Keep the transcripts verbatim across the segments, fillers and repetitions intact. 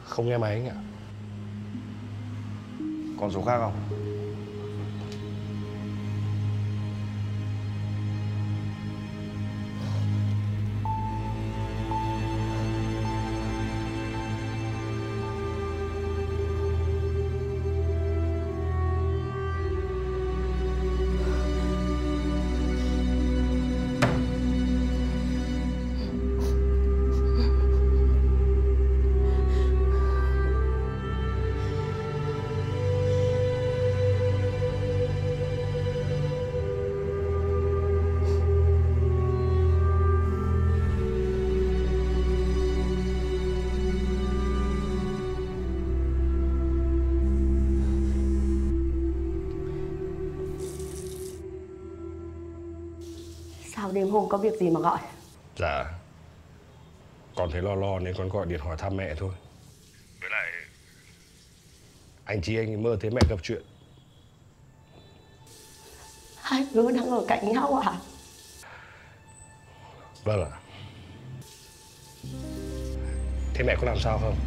Không nghe máy anh ạ. Còn số khác không? Sao đêm hôm có việc gì mà gọi? Dạ, con thấy lo lo nên con gọi điện hỏi thăm mẹ thôi. Với lại anh chị anh mơ thấy mẹ gặp chuyện. Hai đứa đang ở cạnh nhau à? Vâng ạ. Thế mẹ có làm sao không?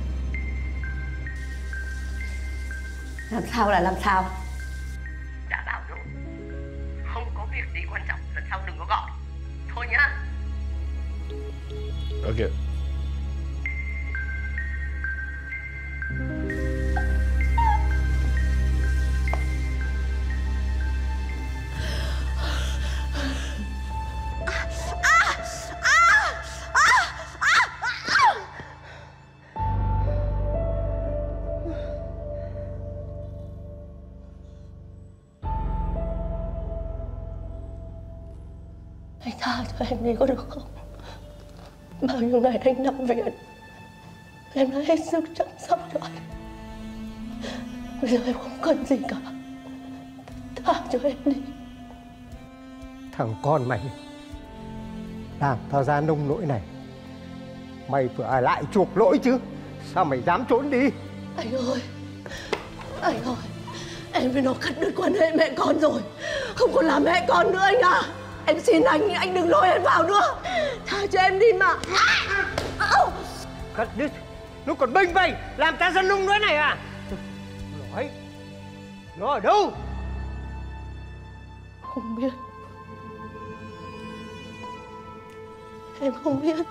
Làm sao là làm sao? Đã bảo rồi, không có việc gì quan trọng, lần sau đừng có gọi. Thôi nhá. Ok. Anh tha cho em đi có được không? Bao nhiêu ngày anh nằm viện, em đã hết sức chăm sóc cho anh. Bây giờ em không cần gì cả. Tha cho em đi. Thằng con mày làm tao ra nông nỗi này, mày phải ở lại chuộc lỗi chứ. Sao mày dám trốn đi? Anh ơi, anh ơi, em với nó cắt đứt quan hệ mẹ con rồi, không còn là mẹ con nữa anh à. Em xin anh, anh đừng lôi em vào nữa. Tha cho em đi mà. Cắt đứt? Nó còn bênh vênh làm ta ra nông nỗi này à? Nói, nó ở đâu? Không biết. Em không biết.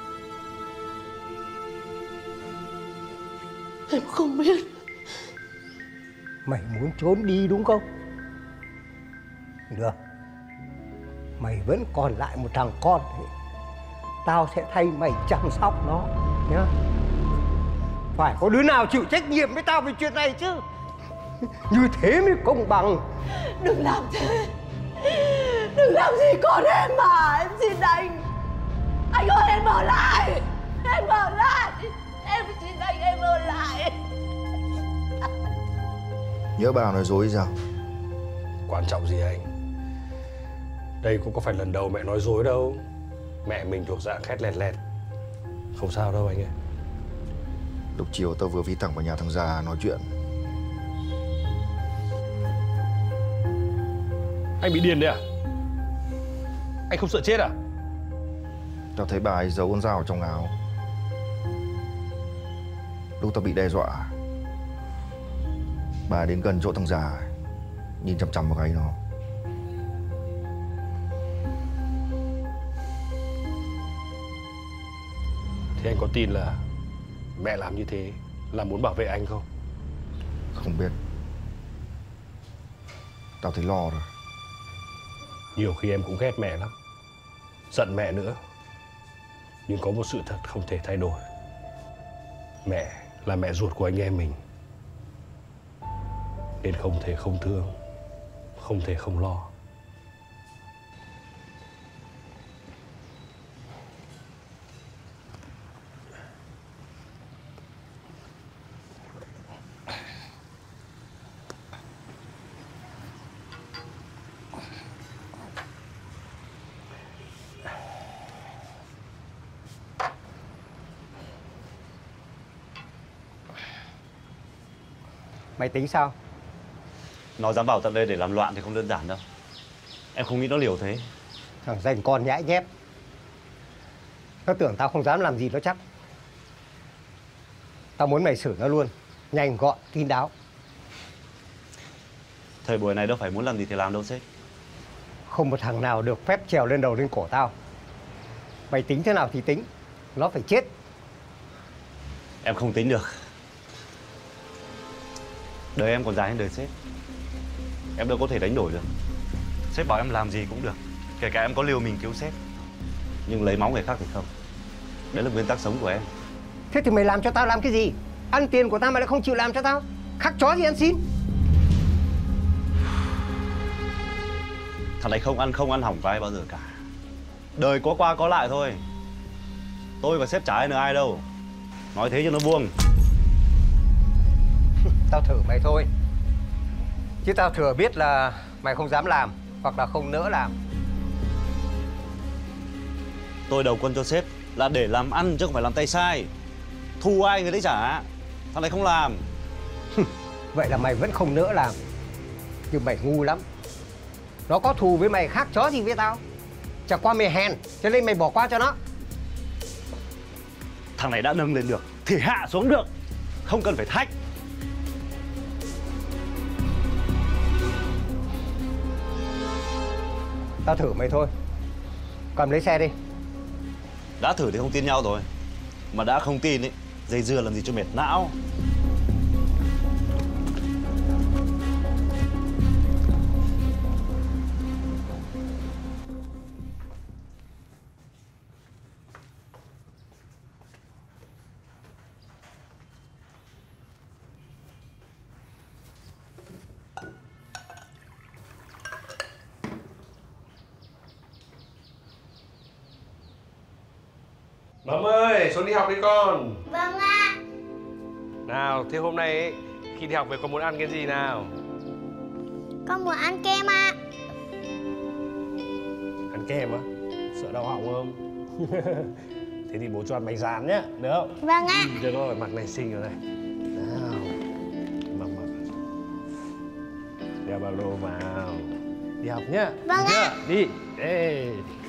Em không biết. Mày muốn trốn đi đúng không? Được. Mày vẫn còn lại một thằng con thì tao sẽ thay mày chăm sóc nó nhá. Phải có đứa nào chịu trách nhiệm với tao về chuyện này chứ. Như thế mới công bằng. Đừng làm thế. Đừng làm gì con em mà. Em xin anh. Anh ơi em ở lại. Em ở lại. Em xin anh em ở lại. Nhớ bà nói dối sao? Quan trọng gì anh? Đây cũng có phải lần đầu mẹ nói dối đâu. Mẹ mình thuộc dạng khét lẹt lẹt. Không sao đâu anh ơi. Lúc chiều tao vừa phi thẳng vào nhà thằng già nói chuyện. Anh bị điên đấy à? Anh không sợ chết à? Tao thấy bà ấy giấu con dao ở trong áo. Lúc tao bị đe dọa, bà đến gần chỗ thằng già, nhìn chằm chằm vào gáy nó. Thế anh có tin là mẹ làm như thế là muốn bảo vệ anh không? Không biết. Tao thấy lo rồi. Nhiều khi em cũng ghét mẹ lắm, giận mẹ nữa. Nhưng có một sự thật không thể thay đổi. Mẹ là mẹ ruột của anh em mình, nên không thể không thương, không thể không lo. Mày tính sao? Nó dám vào tận đây để làm loạn thì không đơn giản đâu. Em không nghĩ nó liều thế. Thằng rành con nhãi nhép. Nó tưởng tao không dám làm gì nó chắc. Tao muốn mày xử nó luôn, nhanh gọn, kín đáo. Thời buổi này đâu phải muốn làm gì thì làm đâu sếp. Không một thằng nào được phép trèo lên đầu lên cổ tao. Mày tính thế nào thì tính, nó phải chết. Em không tính được. Đời em còn dài hơn đời sếp. Em đâu có thể đánh đổi được. Sếp bảo em làm gì cũng được, kể cả em có liều mình cứu sếp. Nhưng lấy máu người khác thì không. Đấy là nguyên tắc sống của em. Thế thì mày làm cho tao làm cái gì? Ăn tiền của tao mà lại không chịu làm cho tao. Khắc chó gì ăn xin. Thằng này không ăn không ăn hỏng với ai bao giờ cả. Đời có qua có lại thôi. Tôi và sếp chả ai nợ ai đâu. Nói thế cho nó buông. Tao thử mày thôi. Chứ tao thừa biết là mày không dám làm hoặc là không nỡ làm. Tôi đầu quân cho sếp là để làm ăn chứ không phải làm tay sai. Thù ai người đấy trả. Thằng này không làm. Vậy là mày vẫn không nỡ làm. Nhưng mày ngu lắm. Nó có thù với mày khác chó gì với tao. Chả qua mày hèn cho nên mày bỏ qua cho nó. Thằng này đã nâng lên được thì hạ xuống được. Không cần phải thách. Tao thử mày thôi. Cầm lấy xe đi. Đã thử thì không tin nhau rồi. Mà đã không tin ấy, dây dưa làm gì cho mệt não. Mầm ơi, xuống đi học đi con. Vâng ạ. Nào, thế hôm nay ấy, khi đi học về con muốn ăn cái gì nào? Con muốn ăn kem ạ. Ăn kem á? Sợ đau họng không? Thế thì bố cho ăn bánh rán nhé, được không? Vâng ạ. Được rồi, mặt này xinh rồi này. Nào, mặc mặc. Đeo ba lô vào. Đi học nhá. Vâng Đi ạ. chưa? Đi. Ê.